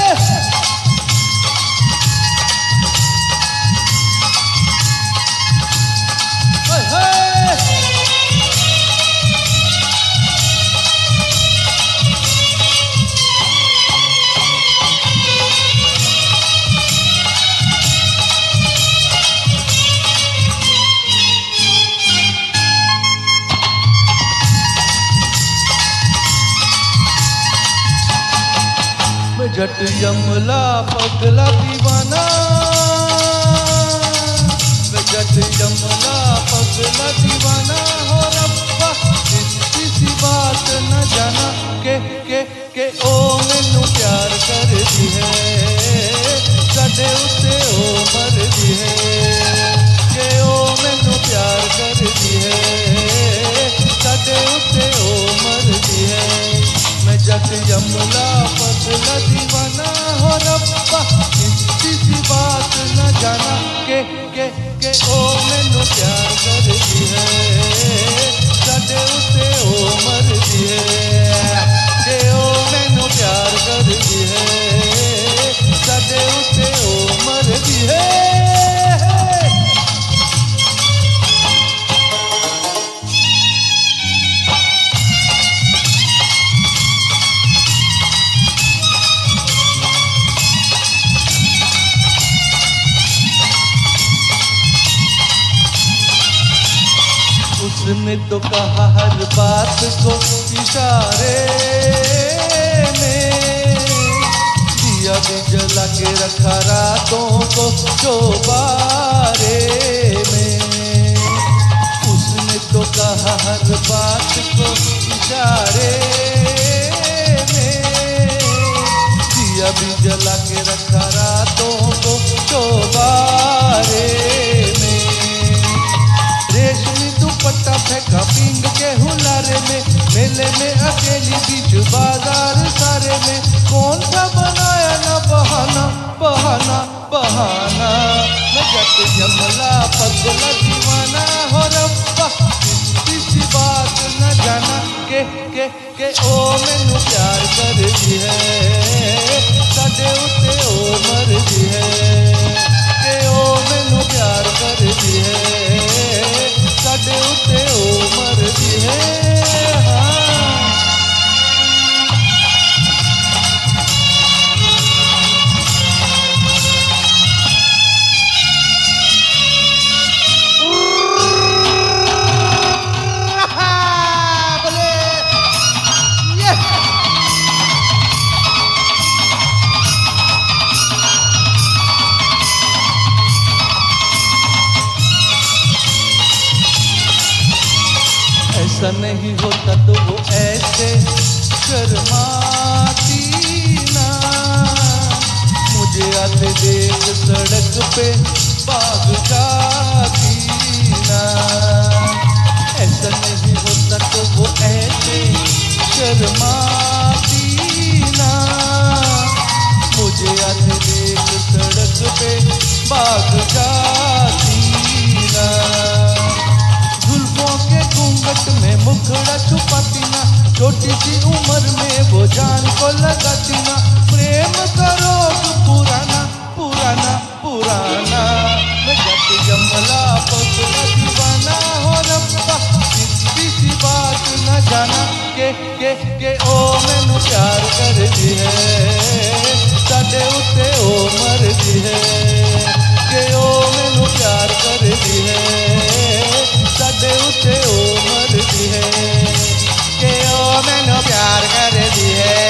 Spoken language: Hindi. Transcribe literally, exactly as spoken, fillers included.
जट जमला पगला दीवाना, जट जमला पगला दीवाना हो रब्बा, किसी सी बात न जाना के के के ओ मैनू प्यार कर दी है, साडे उत्ते ओ मर दी है, के ओ मैनू प्यार कर दी है, साडे उत्ते ओ मर दी है। मैं जट जमला पगला दीवाना हो रब्बा, किसी सी बात न जाना के के के ओ मैनू प्यार कर दी है, साडे उत्ते ओ मर दी है, के ओ मैनू प्यार कर दी है, साडे उत्ते ओ मर दी है। उसने तो कहा हर बात को इशारे में, दिया भी जला के रखा रातों को चौबारे में। उसने तो कहा हर बात को इशारे में, दिया भी जला के रखा रातों को चौबारे में। रेशमी दुपट्टा फेंका पींग के हुलारे में, मेले में अकेली बीच बाजार सारे में, कौन सा बनाया ना बहाना बहाना बहाना। मैं जट जमला पगला दीवाना हो रब्बा, किसी सी बात न जाना के के के ओ मैनू प्यार कर दी है, साडे उत्ते ओ मर दी है, के ओ मैनू प्यार कर दी है, साडे उत्ते ओ मर दी है। हाँ ऐसा नहीं होता तो वो ऐसे शर्माती ना, मुझे आते देख सड़क पे भाग जाती ना। ऐसा नहीं होता तो वो ऐसे शर्माती ना, मुझे आते देख सड़क पे भाग जाती ना। जुल्फों के घूंघट में मुखड़ा छुपाती ना, छोटी सी उम्र में वो जान को लगाती ना। प्रेम का रोग पुराना पुराना पुराना। मैं जट जमला पगला दीवाना हो रब्बा, किसी सी बात न जाना के के के ओ मैनू प्यार कर दी है, साडे उत्ते ओ मर दी है, के ओ मैनू प्यार कर दी है, साडे उत्ते ओ मर दी है, के ओ मैनू प्यार कर दी है।